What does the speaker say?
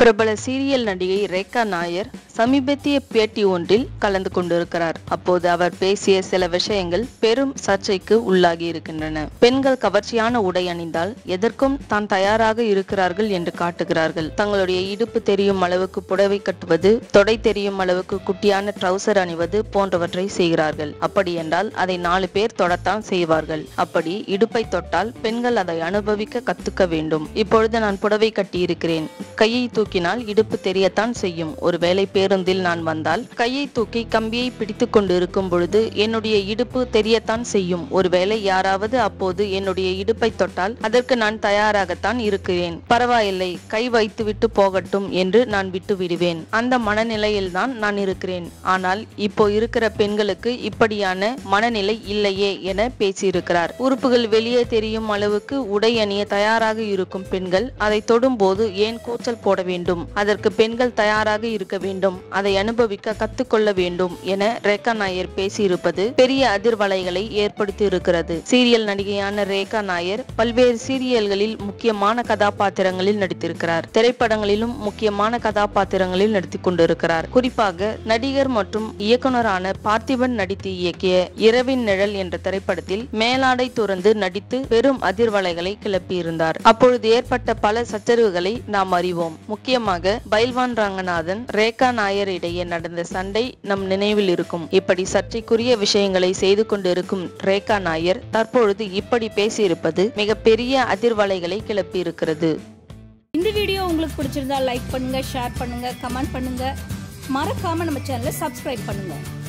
பிரபல சீரியல் நடிகை ரேகா நாயர் சமீபத்திய பேட்டி ஒன்றில் கலந்து கொண்டிருக்கிறார். அப்போது அவர் பேசிய சில விஷயங்கள் பெரும் சர்ச்சைக்கு உள்ளாகி இருக்கின்றன. பெண்கள் கவர்ச்சியான உடை அணிந்தால் எதற்கும் தான் தயாராக இருக்கிறார்கள் என்று காட்டுகிறார்கள். தங்களுடைய இடுப்பு தெரியும் அளவுக்கு புடவை கட்டுவது, தொடை தெரியும் அளவுக்கு குட்டியான ட்ரவுசர் அணிவது போன்றவற்றை செய்கிறார்கள். அப்படி என்றால் அதை 4 பேர் தொடத்தான் செய்வார்கள். அப்படி இடுப்பை தொட்டால் பெண்கள் அதை அனுபவிக்க கத்துக்க வேண்டும். இப்பொழுது நான் புடவை கட்டி இருக்கிறேன், கையை தூக்கினால் இடுப்பு தெரியத்தான் செய்யும். ஒருவேளை பேருந்தில் நான் வந்தால் கையை தூக்கி கம்பியை பிடித்து கொண்டு இருக்கும் பொழுது என்னுடைய இடுப்பு தெரியத்தான் செய்யும். ஒருவேளை யாராவது அப்போது என்னுடைய இடுப்பை தொட்டால் அதற்கு நான் தயாராகத்தான் இருக்கிறேன், பரவாயில்லை, கை வைத்துவிட்டு போகட்டும் என்று நான் விட்டு விடுவேன். அந்த மனநிலையில் தான் நான் இருக்கிறேன். ஆனால் இப்போ இருக்கிற பெண்களுக்கு இப்படியான மனநிலை இல்லையே என பேசியிருக்கிறார். உறுப்புகள் வெளியே தெரியும் அளவுக்கு உடை அணிய தயாராக இருக்கும் பெண்கள் அதை தொடும்போது ஏன் கூச்சல் போட வேண்டும்? அதற்கு பெண்கள் தயாராக இருக்க வேண்டும், அதை அனுபவிக்க கத்துக்கொள்ள வேண்டும் என ரேகா நாயர் பேசியிருப்பது பெரிய அதிர்வலைகளை ஏற்படுத்தி இருக்கிறது. சீரியல் நடிகையான ரேகா நாயர் பல்வேறு சீரியல்களில் முக்கியமான கதாபாத்திரங்களில் நடித்திருக்கிறார். திரைப்படங்களிலும் முக்கியமான கதாபாத்திரங்களில் நடித்துக் கொண்டிருக்கிறார். குறிப்பாக நடிகர் மற்றும் இயக்குனரான பார்த்திபன் நடித்து இயக்கிய இரவின் நிழல் என்ற திரைப்படத்தில் மேலாடை துறந்து நடித்து பெரும் அதிர்வலைகளை கிளப்பியிருந்தார். அப்பொழுது ஏற்பட்ட பல சச்சரவுகளை நாம் அறிவோம். முக்கியமாக பைல்வான் ரங்கநாதன் ரேகா நாயர் இடையே நடந்த சண்டை நம் நினைவில் இருக்கும். இப்படி சர்ச்சைக்குரிய விஷயங்களை செய்து கொண்டிருக்கும் ரேகா நாயர் தற்பொழுது இப்படி பேசியிருப்பது மிகப்பெரிய அதிர்வலைகளை கிளப்பி இருக்கிறது. இந்த வீடியோ உங்களுக்கு பிடிச்சிருந்தா லைக் பண்ணுங்க, ஷேர் பண்ணுங்க, கமெண்ட் பண்ணுங்க. மறக்காம நம்ம சேனலை சப்ஸ்கிரைப் பண்ணுங்க.